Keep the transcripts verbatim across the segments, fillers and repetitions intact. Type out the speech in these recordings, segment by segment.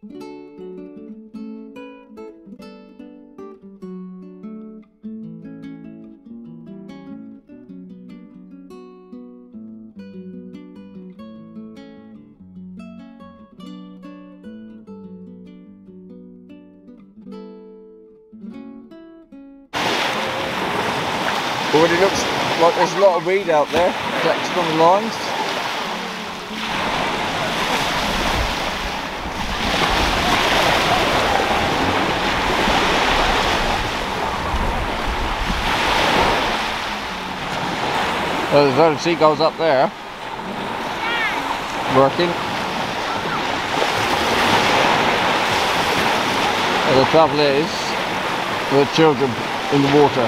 Already looks like there's a lot of weed out there, collected on the lines. Oh, there's a lot of seagulls up there, working. And the trouble is, there are children in the water.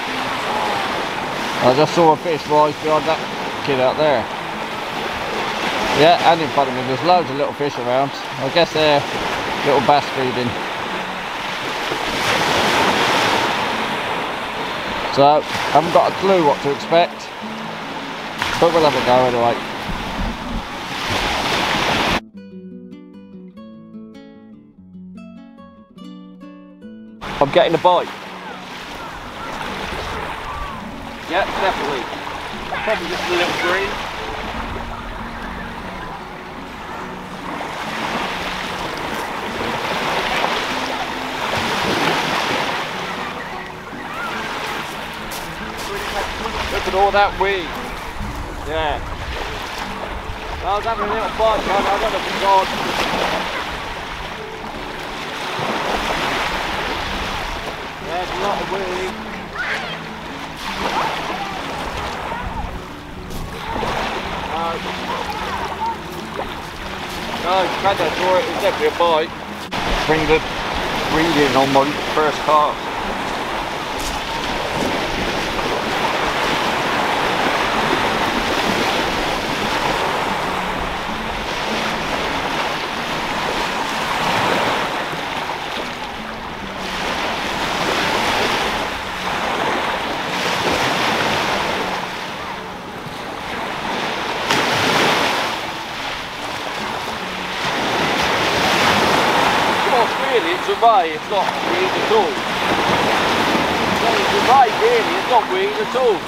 I just saw a fish rise behind that kid out there. Yeah, and in front of me there's loads of little fish around. I guess they're little bass feeding. So, haven't got a clue what to expect, but we'll have a go anyway. I'm getting a bite. Yeah, definitely. Probably just a little green. Look at all that weed. Yeah. I was having a little bite, man. I got a god. There's a lot of weed. No, you can't enjoy it. It's definitely a bite. Bring the reading on my first cast. It's a ray, it's not weed at all. It's a ray really, it's not weed at all.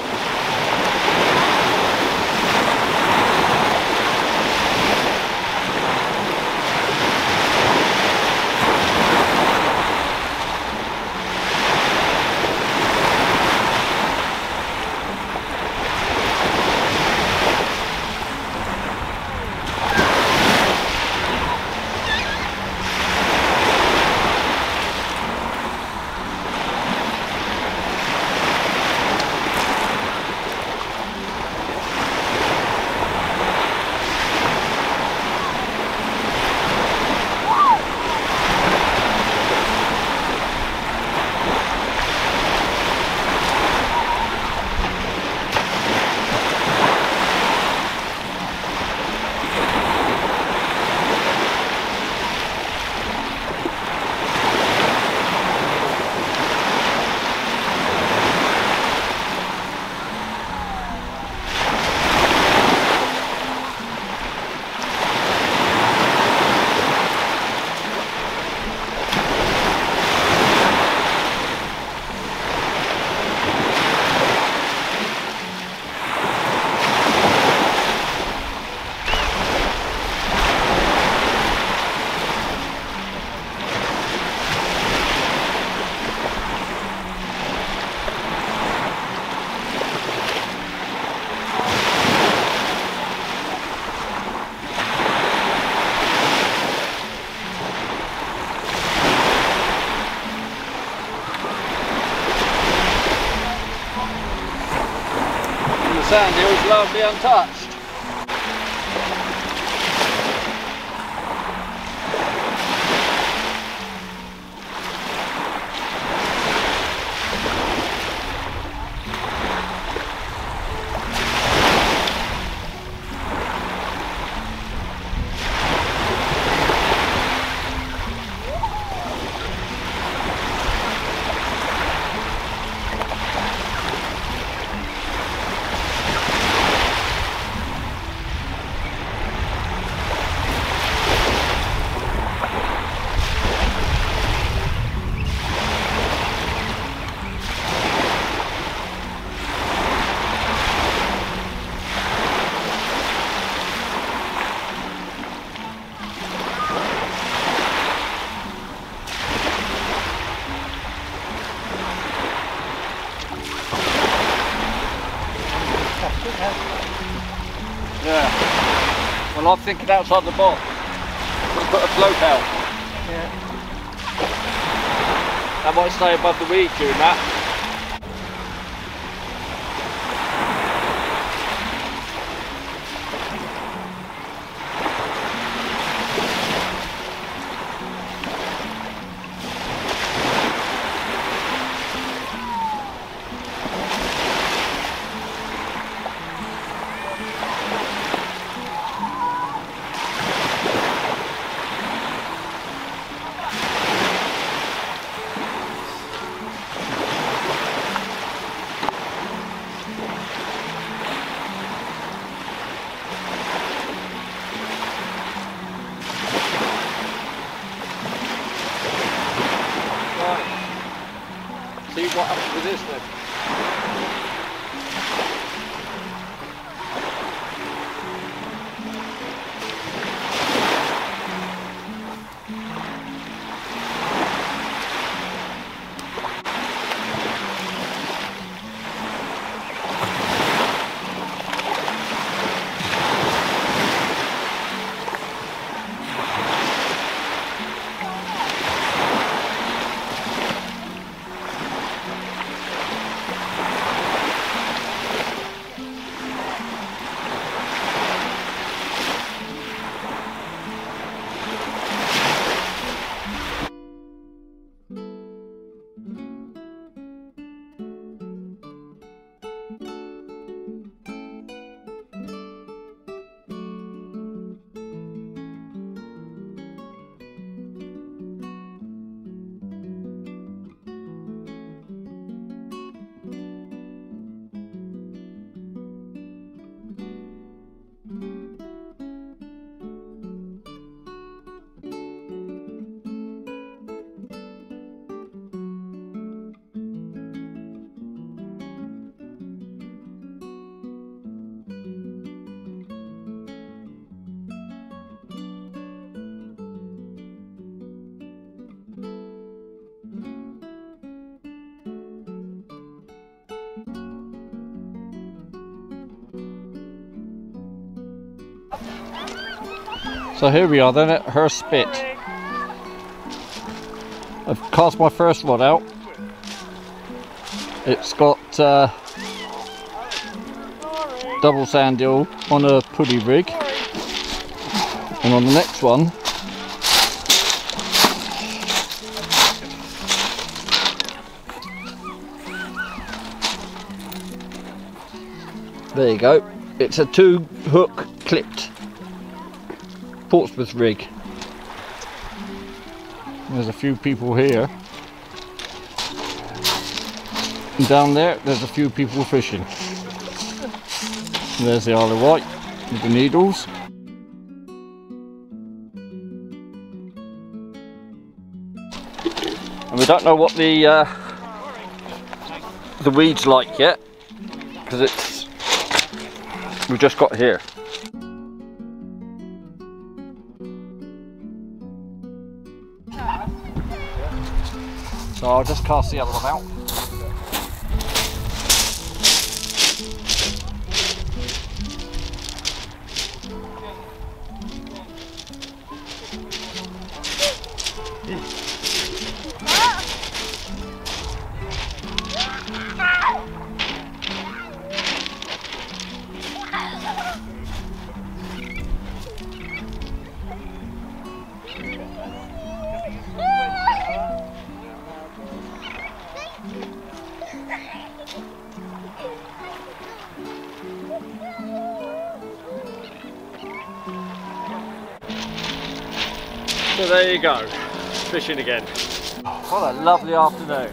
Sand hills largely untouched. Well, I'm thinking outside the box. We'll put a float out. Yeah. That might stay above the weed doing that. See what happens with this then. So here we are then at Hurst Spit. I've cast my first rod out. It's got uh, double sand eel on a pulley rig, and on the next one there you go, it's a two hook clipped Portsmouth rig. There's a few people here, and down there there's a few people fishing. And there's the Isle of Wight with the needles. And we don't know what the uh, the weed's like yet, because it's we've just got here. So I'll just cast the other one out. So there you go, fishing again. What a lovely afternoon.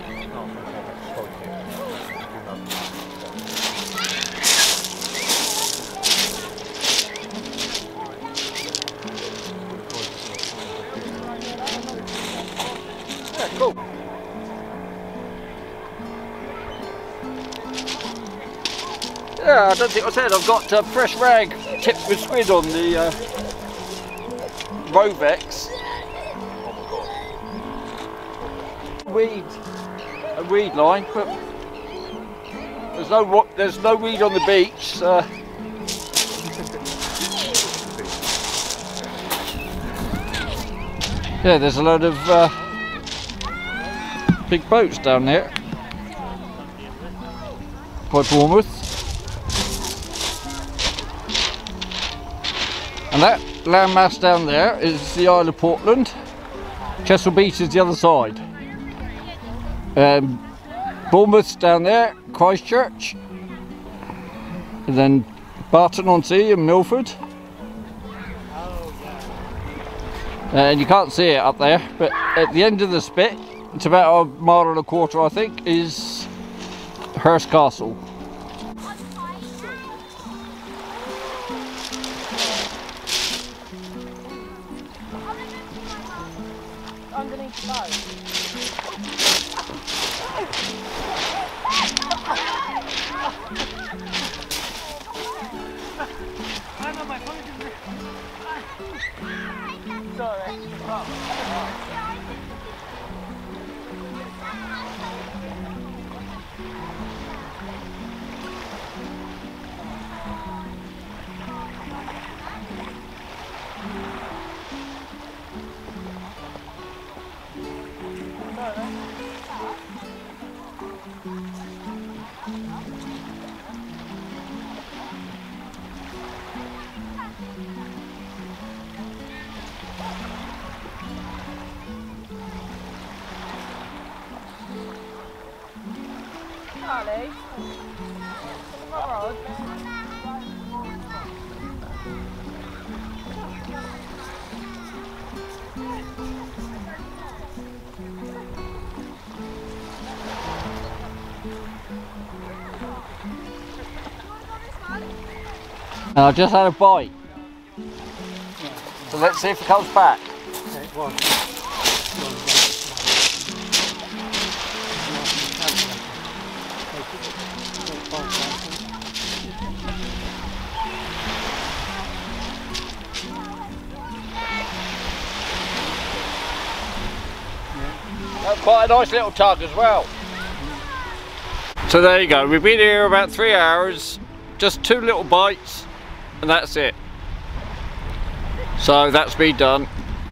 Yeah, cool. Yeah, I don't think I said I've got a fresh rag tipped with squid on the uh, Rovex. Weed, a weed line, but there's no there's no weed on the beach. Uh, Yeah, there's a load of uh, big boats down there by Bournemouth. And that landmass down there is the Isle of Portland. Chesil Beach is the other side. Um, Bournemouth's down there, Christchurch, and then Barton-on-Sea and Milford. And you can't see it up there, but at the end of the spit, it's about a mile and a quarter I think, is Hurst Castle. Underneath the boat. Sorry. Charlie, my rod. And I just had a bite. So let's see if it comes back. That's quite a nice little tug as well. So there you go, we've been here about three hours, just two little bites, and that's it. So that's me done.